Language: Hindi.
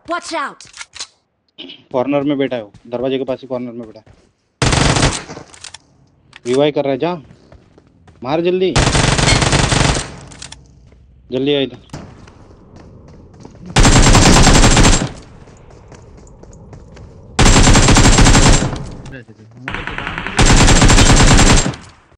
Watch out! कॉर्नर में बैठा है वो, दरवाजे के पास ही कॉर्नर में बैठा है। रिवाइव कर रहा है, जा मार जल्दी जल्दी आ इधर। रहते थे हम लोग तो